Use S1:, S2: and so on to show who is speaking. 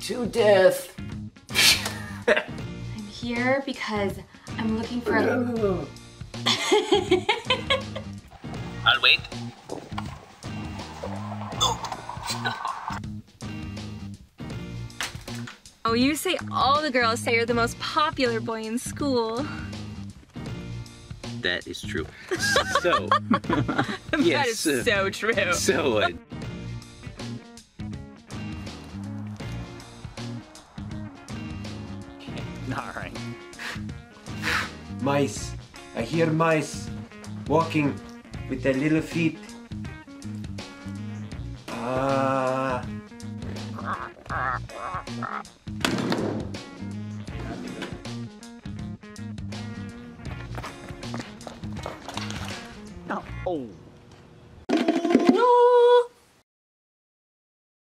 S1: to death.
S2: I'm here because I'm looking for a...
S3: I'll wait.
S2: Oh, you say all the girls say you're the most popular boy in school.
S3: That is true. So,
S2: That is so true.
S3: So, alright.
S1: Mice. I hear mice walking with their little feet. Ah.
S3: Oh.
S1: No!